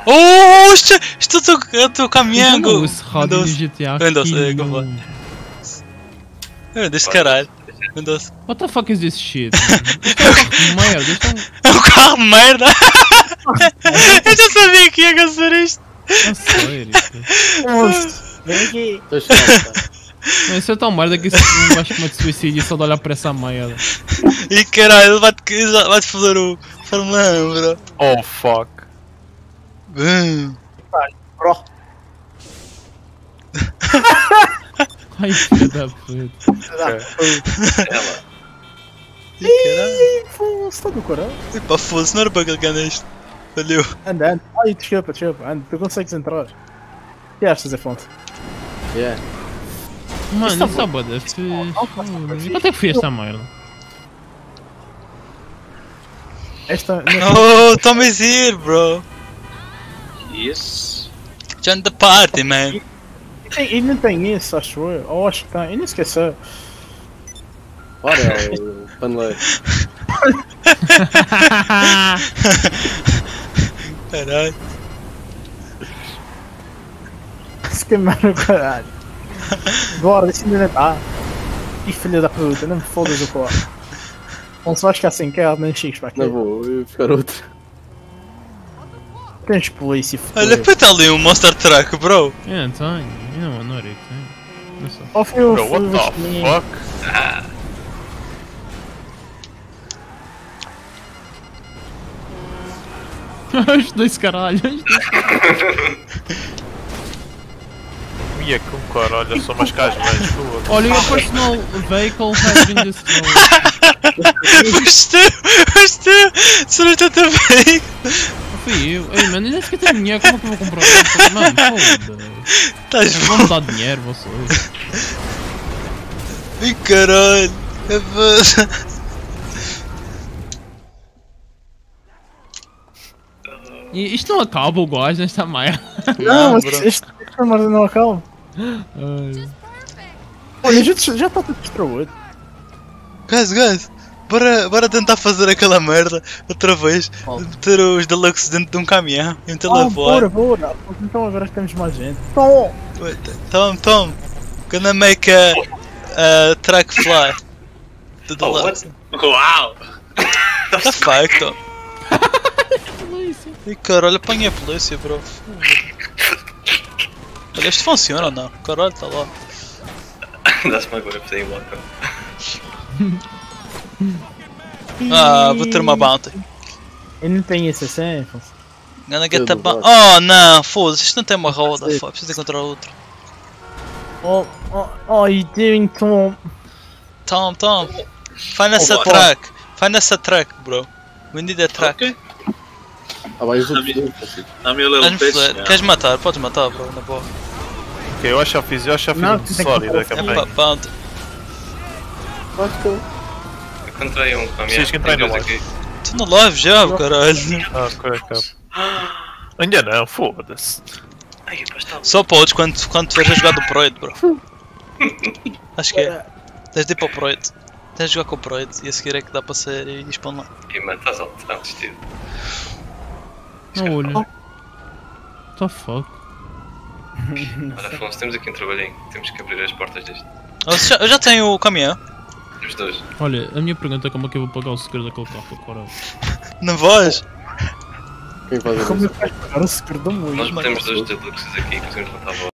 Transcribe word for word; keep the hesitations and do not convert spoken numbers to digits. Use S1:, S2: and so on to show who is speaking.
S1: Oh, isto, isto é o teu, é o teu caminhão.
S2: Eu não uso rádio no G T A.
S1: Windows, é, como é? Desse caralho. Windows.
S2: What the fuck is this shit? Isto é um carro de merda, isto é um...
S1: É um carro de merda! Eu já sabia que ia acontecer isto!
S2: Não sério.
S3: Vem aqui.
S2: Não, isso é tão merda que isso vai cometer suicídio só de olhar para essa merda.
S1: E caralho, ele vai-te vai foder o Fernando, bro.
S4: Oh fuck.
S1: Hum.
S3: Bro.
S2: Ai, filha da puta.
S3: Ih, foda-se, tá do caralho.
S1: Epá, foda-se, não era para clicar nisto. Valeu.
S3: Anda, anda. Ai, desculpa, desculpa. Anda, tu consegues entrar. O que achas, Afonso?
S4: Yeah.
S2: Mano, isso é boa da fixe. Quanto é que foi esta merda?
S3: Esta.
S1: Oh, Tommy's here, bro.
S5: Yes.
S1: Join the party, man.
S3: E não tem isso, acho eu. Ou acho que tem. Eu não esqueci.
S4: Ora, é o paneleiro.
S1: Caralho.
S3: Se queimaram o caralho. Bora, deixa ainda não tá. Ih, filha da puta, não me fodas o corpo. Não se vai ficar sem carro, nem chiques para aqui.
S4: Não vou, eu vou ficar outro.
S3: Tens polícia,
S1: Olha,
S3: foda.
S1: põe-te ali um Monster Truck, bro.
S2: Eu não tenho, eu não não tenho. Não sei.
S3: Ó, filho,
S4: Bro, what the fuck?
S2: Os dois caralho, os dois caralho.
S4: Ia com caralho, sou mais casmães, foda-se.
S2: Olha, your personal vehicle has been destroyed.
S1: Foste tu, foste tu. Se não está bem.
S2: Fui eu. Ei, mano, nem sequer tenho dinheiro, como é que eu vou comprar um? Mano, foda-se.
S1: Estás
S2: Vão
S1: bom.
S2: me dar dinheiro, vocês.
S1: Ih, caralho. É foda.
S2: E isto não acaba o gás nesta merda.
S3: Não, mas
S1: bro.
S3: este merda não acaba.
S2: Ai.
S3: Olha, já, já está tudo destruído.
S1: Guys, guys. Bora, bora tentar fazer aquela merda outra vez. Meter os deluxe dentro de um caminhão e meter lá
S3: Ah,
S1: fora.
S3: bora, bora. Então agora que temos mais gente. Então,
S1: Wait, Tom, Tom. Gonna make a, a track fly. To the
S5: Oh,
S1: left.
S5: what? Wow!
S1: What the fuck, Tom? Ih, caralho, apanhei a polícia, bro. Olha, isto funciona ou não? Caralho, tá lá.
S5: That's my way of saying welcome.
S1: Ah, vou ter uma bounty.
S3: eu não tenho esse assim, Afonso.
S1: Gonna get
S4: Tudo
S1: a bounty.
S4: bem.
S1: Oh não, foda-se, isto não tem uma roda.
S3: Sim.
S1: Foda, preciso encontrar outro.
S3: Oh, oh, oh, you doing, Tom?
S1: Tom, Tom. Find us
S5: Oh,
S1: a
S5: what?
S1: track. Find us a track, bro. We need a track.
S5: Okay.
S4: Ah, vais do
S5: I'm,
S4: que
S5: I'm your little
S1: I'm
S5: bitch
S1: flat.
S5: now.
S1: Queres matar? Podes matar, bro, na boa.
S4: Ok, eu acho que já fiz, eu acho que já fiz
S3: Não,
S4: um
S3: tu tem que
S4: sólido da
S3: comprar o
S1: Epá,
S4: campanha.
S1: bounty.
S4: Acho que eu.
S5: Encontrei um caminhão.
S4: Precisas que entrar
S5: Tem
S4: na
S5: dois
S4: live.
S5: aqui.
S1: Tu no live já, caralho.
S4: Ah, ok, ok. Ainda não, foda-se.
S5: Ai, pastel.
S1: Só podes quando, quando tu vais a jogar do Proid, bro. Acho que é. Tens de ir para o Proid. Tens de jogar com o Proid e a seguir é que dá para sair e spawn lá.
S5: Ih, mano, estás alto, está vestido.
S2: Não, olha. What the fuck?
S5: Olha, Afonso, temos aqui um trabalhinho. Temos que abrir as portas deste.
S1: Eu já, eu já tenho o caminhão.
S5: Os dois.
S2: Olha, a minha pergunta é como é que eu vou pagar o seguro daquele carro agora?
S1: Não vais?
S4: Quem faz
S3: Como é
S4: isso?
S3: que vais pagar o seguro do mundo?
S5: Nós metemos dois deluxes aqui e conseguimos levantar a bola.